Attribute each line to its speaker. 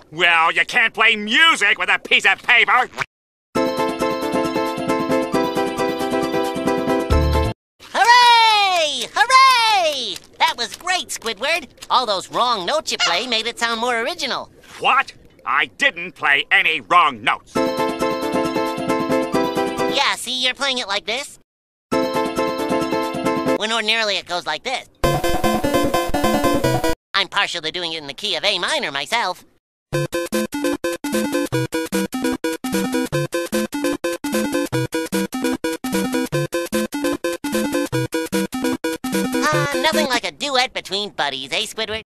Speaker 1: Well, you can't play music with a piece of paper.
Speaker 2: Hooray! Hooray! That was great, Squidward. All those wrong notes you play made it sound more original.
Speaker 1: What? I didn't play any wrong notes.
Speaker 2: Yeah, see, you're playing it like this. When ordinarily it goes like this. I'm partial to doing it in the key of A minor myself. Nothing like a duet between buddies, eh, Squidward?